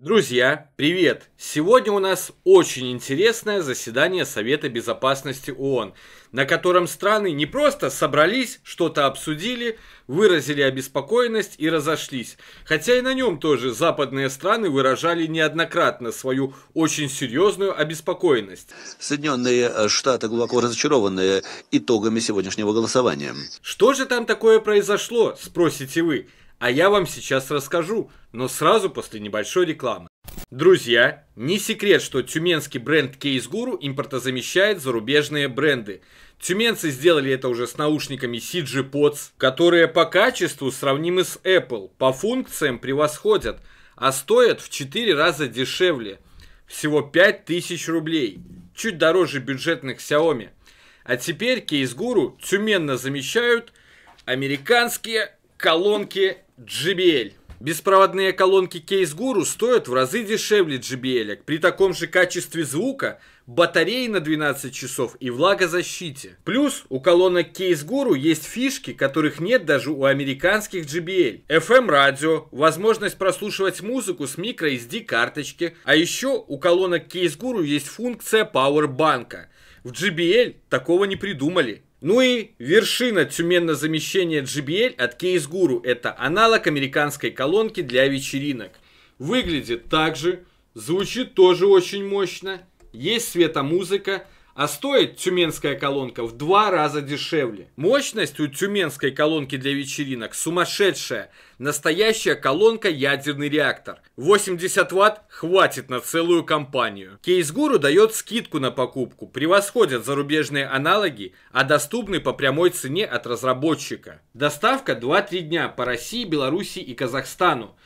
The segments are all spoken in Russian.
Друзья, привет! Сегодня у нас очень интересное заседание Совета Безопасности ООН, на котором страны не просто собрались, что-то обсудили, выразили обеспокоенность и разошлись. Хотя и на нем тоже западные страны выражали неоднократно свою очень серьезную обеспокоенность. Соединенные Штаты глубоко разочарованы итогами сегодняшнего голосования. Что же там такое произошло, спросите вы? А я вам сейчас расскажу, но сразу после небольшой рекламы. Друзья, не секрет, что тюменский бренд Case Guru импортозамещает зарубежные бренды. Тюменцы сделали это уже с наушниками CG Pods, которые по качеству сравнимы с Apple, по функциям превосходят, а стоят в 4 раза дешевле. Всего 5000 рублей, чуть дороже бюджетных Xiaomi. А теперь Case Guru тюменно замещают американские колонки JBL. Беспроводные колонки Case Guru стоят в разы дешевле JBL. При таком же качестве звука, батареи на 12 часов и влагозащите. Плюс у колонок Case Guru есть фишки, которых нет даже у американских JBL. FM-радио, возможность прослушивать музыку с microSD карточки. А еще у колонок Case Guru есть функция Powerbank. В JBL такого не придумали. Ну и вершина тюменно-замещения JBL от Case Guru – это аналог американской колонки для вечеринок. Выглядит так же, звучит тоже очень мощно, есть светомузыка, а стоит тюменская колонка в 2 раза дешевле. Мощность у тюменской колонки для вечеринок сумасшедшая. Настоящая колонка ядерный реактор. 80 Вт хватит на целую компанию. Case Guru дает скидку на покупку. Превосходят зарубежные аналоги, а доступны по прямой цене от разработчика. Доставка 2-3 дня по России, Беларуси и Казахстану.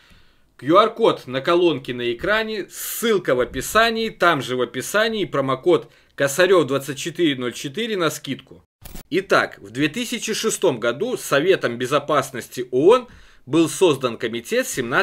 QR-код на колонке на экране, ссылка в описании, там же в описании промокод Косарев 2404 на скидку. Итак, в 2006 году Советом Безопасности ООН был создан комитет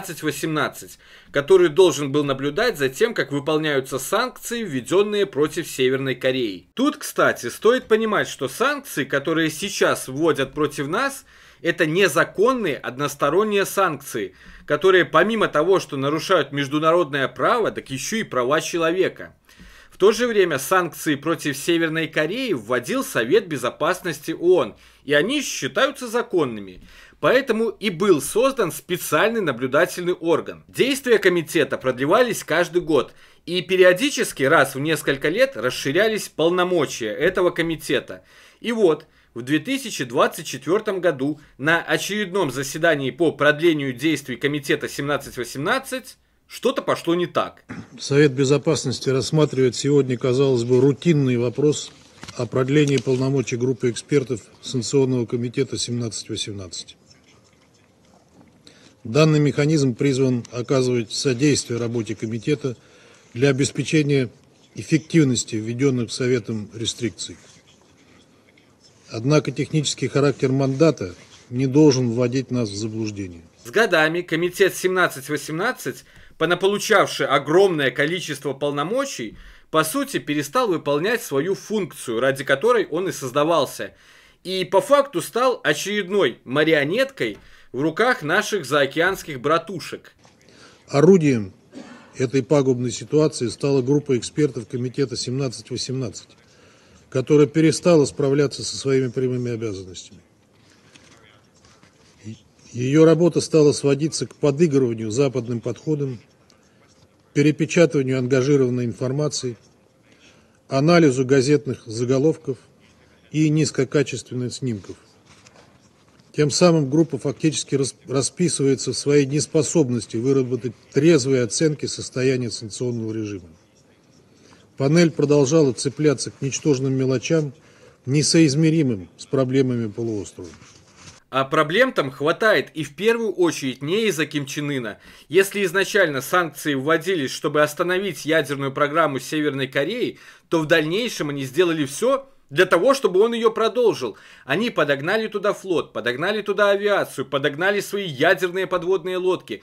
1718, который должен был наблюдать за тем, как выполняются санкции, введенные против Северной Кореи. Тут, кстати, стоит понимать, что санкции, которые сейчас вводят против нас, это незаконные односторонние санкции, которые помимо того, что нарушают международное право, так еще и права человека. В то же время санкции против Северной Кореи вводил Совет Безопасности ООН, и они считаются законными. Поэтому и был создан специальный наблюдательный орган. Действия комитета продлевались каждый год, и периодически раз в несколько лет расширялись полномочия этого комитета. И вот, в 2024 году на очередном заседании по продлению действий комитета 1718 что-то пошло не так. Совет Безопасности рассматривает сегодня, казалось бы, рутинный вопрос о продлении полномочий группы экспертов Санкционного комитета 1718. Данный механизм призван оказывать содействие работе комитета для обеспечения эффективности введенных Советом рестрикций. Однако технический характер мандата не должен вводить нас в заблуждение. С годами комитет 1718, понаполучавший огромное количество полномочий, по сути перестал выполнять свою функцию, ради которой он и создавался. И по факту стал очередной марионеткой в руках наших заокеанских братушек. Орудием этой пагубной ситуации стала группа экспертов комитета 1718, которая перестала справляться со своими прямыми обязанностями. Ее работа стала сводиться к подыгрыванию западным подходам, перепечатыванию ангажированной информации, анализу газетных заголовков и низкокачественных снимков. Тем самым группа фактически расписывается в своей неспособности выработать трезвые оценки состояния санкционного режима. Панель продолжала цепляться к ничтожным мелочам, несоизмеримым с проблемами полуострова. А проблем там хватает, и в первую очередь не из-за Ким Чен Ына. Если изначально санкции вводились, чтобы остановить ядерную программу Северной Кореи, то в дальнейшем они сделали все для того, чтобы он ее продолжил. Они подогнали туда флот, подогнали туда авиацию, подогнали свои ядерные подводные лодки,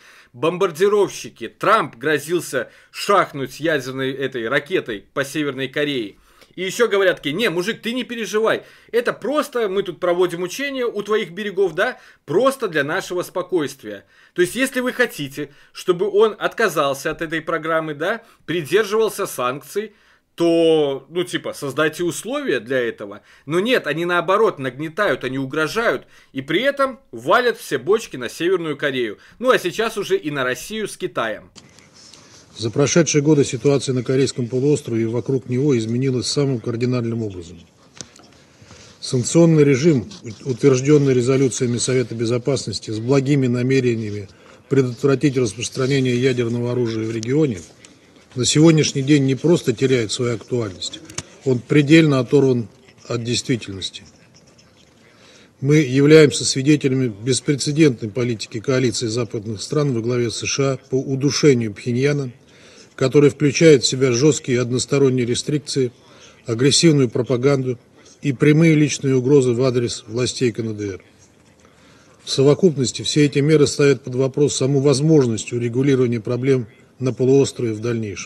бомбардировщики. Трамп грозился шахнуть ядерной этой ракетой по Северной Корее. И еще говорят такие: не, мужик, ты не переживай, это просто мы тут проводим учения у твоих берегов, да, просто для нашего спокойствия. То есть, если вы хотите, чтобы он отказался от этой программы, да, придерживался санкций, то, ну, типа, создайте условия для этого. Но нет, они наоборот нагнетают, они угрожают, и при этом валят все бочки на Северную Корею. Ну, а сейчас уже и на Россию с Китаем. За прошедшие годы ситуация на Корейском полуострове и вокруг него изменилась самым кардинальным образом. Санкционный режим, утвержденный резолюциями Совета Безопасности с благими намерениями предотвратить распространение ядерного оружия в регионе, на сегодняшний день не просто теряет свою актуальность, он предельно оторван от действительности. Мы являемся свидетелями беспрецедентной политики коалиции западных стран во главе с США по удушению Пхеньяна, которая включает в себя жесткие односторонние рестрикции, агрессивную пропаганду и прямые личные угрозы в адрес властей КНДР. В совокупности все эти меры ставят под вопрос саму возможность урегулирования проблем на полуострове в дальнейшем.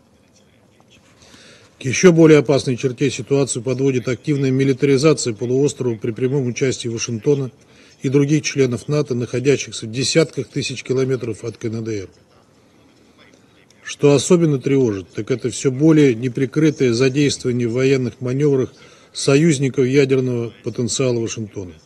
К еще более опасной черте ситуацию подводит активная милитаризация полуострова при прямом участии Вашингтона и других членов НАТО, находящихся в десятках тысяч километров от КНДР. Что особенно тревожит, так это все более неприкрытое задействование в военных маневрах союзников ядерного потенциала Вашингтона.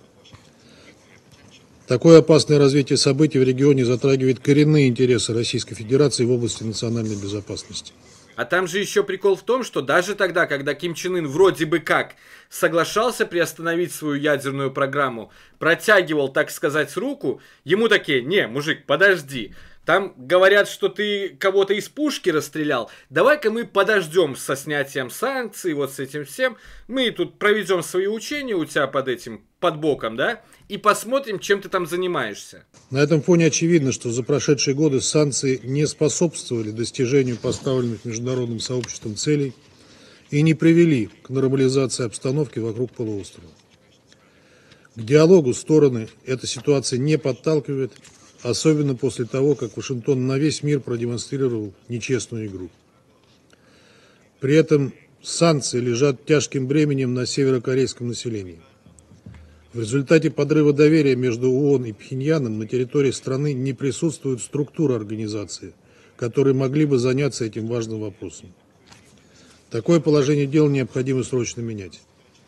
Такое опасное развитие событий в регионе затрагивает коренные интересы Российской Федерации в области национальной безопасности. А там же еще прикол в том, что даже тогда, когда Ким Чен Ын вроде бы как соглашался приостановить свою ядерную программу, протягивал, так сказать, руку, ему такие: не, мужик, подожди, там говорят, что ты кого-то из пушки расстрелял, давай-ка мы подождем со снятием санкций, вот с этим всем, мы тут проведем свои учения у тебя под боком, да, и посмотрим, чем ты там занимаешься. На этом фоне очевидно, что за прошедшие годы санкции не способствовали достижению поставленных международным сообществом целей и не привели к нормализации обстановки вокруг полуострова. К диалогу стороны эта ситуация не подталкивает, особенно после того, как Вашингтон на весь мир продемонстрировал нечестную игру. При этом санкции лежат тяжким бременем на северокорейском населении. В результате подрыва доверия между ООН и Пхеньяном на территории страны не присутствует структура организации, которые могли бы заняться этим важным вопросом. Такое положение дел необходимо срочно менять.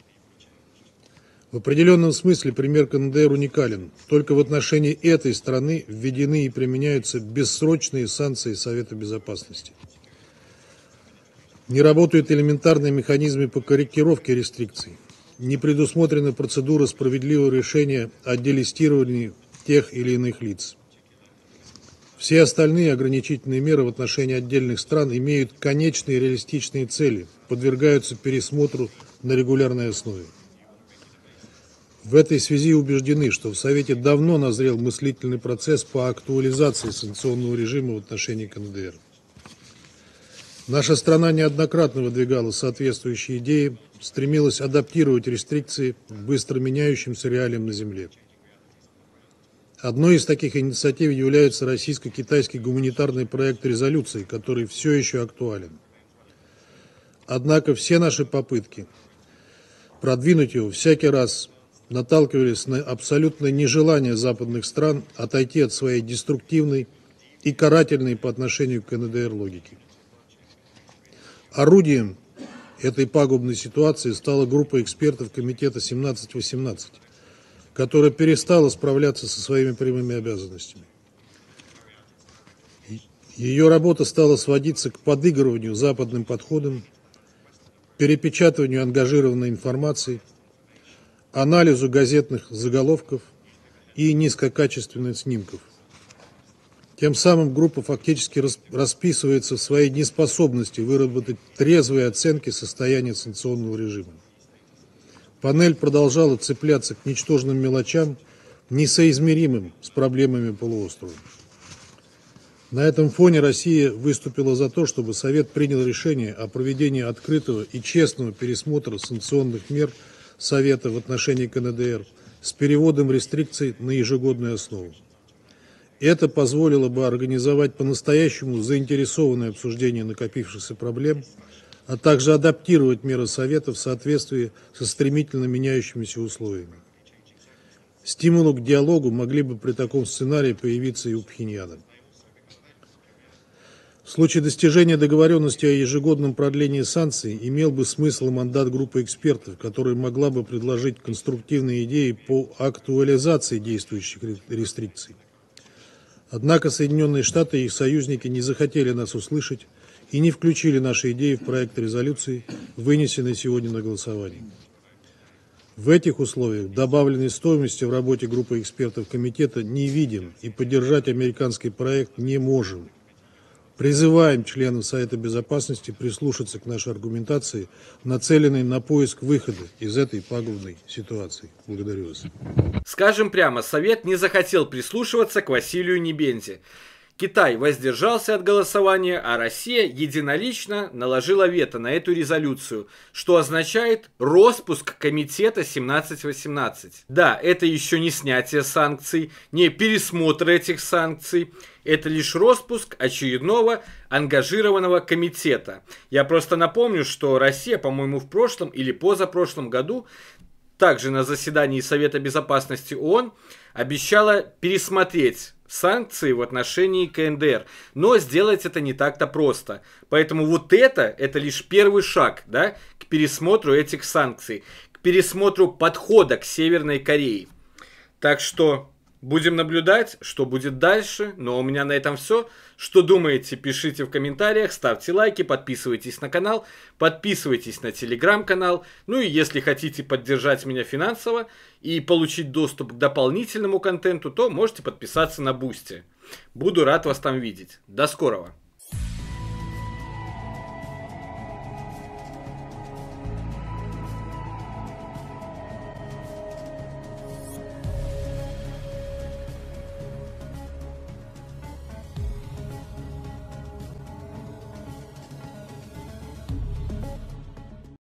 В определенном смысле пример КНДР уникален. Только в отношении этой страны введены и применяются бессрочные санкции Совета Безопасности. Не работают элементарные механизмы по корректировке рестрикций. Не предусмотрена процедура справедливого решения о делистировании тех или иных лиц. Все остальные ограничительные меры в отношении отдельных стран имеют конечные реалистичные цели, подвергаются пересмотру на регулярной основе. В этой связи убеждены, что в Совете давно назрел мыслительный процесс по актуализации санкционного режима в отношении КНДР. Наша страна неоднократно выдвигала соответствующие идеи, стремилась адаптировать рестрикции к быстро меняющимся реалиям на Земле. Одной из таких инициатив является российско-китайский гуманитарный проект резолюции, который все еще актуален. Однако все наши попытки продвинуть его всякий раз наталкивались на абсолютное нежелание западных стран отойти от своей деструктивной и карательной по отношению к КНДР логики. Орудием этой пагубной ситуации стала группа экспертов Комитета 17-18, которая перестала справляться со своими прямыми обязанностями. Ее работа стала сводиться к подыгрыванию западным подходам, перепечатыванию ангажированной информации, анализу газетных заголовков и низкокачественных снимков. Тем самым группа фактически расписывается в своей неспособности выработать трезвые оценки состояния санкционного режима. Панель продолжала цепляться к ничтожным мелочам, несоизмеримым с проблемами полуострова. На этом фоне Россия выступила за то, чтобы Совет принял решение о проведении открытого и честного пересмотра санкционных мер Совета в отношении КНДР с переводом рестрикций на ежегодную основу. Это позволило бы организовать по-настоящему заинтересованное обсуждение накопившихся проблем, а также адаптировать меры Совета в соответствии со стремительно меняющимися условиями. Стимулы к диалогу могли бы при таком сценарии появиться и у Пхеньяна. В случае достижения договоренности о ежегодном продлении санкций имел бы смысл мандат группы экспертов, которая могла бы предложить конструктивные идеи по актуализации действующих рестрикций. Однако Соединенные Штаты и их союзники не захотели нас услышать и не включили наши идеи в проект резолюции, вынесенный сегодня на голосование. В этих условиях добавленной стоимости в работе группы экспертов комитета не видим и поддержать американский проект не можем. Призываем членов Совета Безопасности прислушаться к нашей аргументации, нацеленной на поиск выхода из этой пагубной ситуации. Благодарю вас. Скажем прямо, Совет не захотел прислушиваться к Василию Небензе. Китай воздержался от голосования, а Россия единолично наложила вето на эту резолюцию, что означает роспуск комитета 1718. Да, это еще не снятие санкций, не пересмотр этих санкций, это лишь роспуск очередного ангажированного комитета. Я просто напомню, что Россия, по-моему, в прошлом или позапрошлом году также на заседании Совета Безопасности ООН обещала пересмотреть санкции в отношении КНДР. Но сделать это не так-то просто. Поэтому вот это лишь первый шаг, да, к пересмотру этих санкций, к пересмотру подхода к Северной Корее. Так что будем наблюдать, что будет дальше. Но у меня на этом все. Что думаете, пишите в комментариях, ставьте лайки, подписывайтесь на канал, подписывайтесь на телеграм-канал. Ну и если хотите поддержать меня финансово и получить доступ к дополнительному контенту, то можете подписаться на Boosty. Буду рад вас там видеть. До скорого!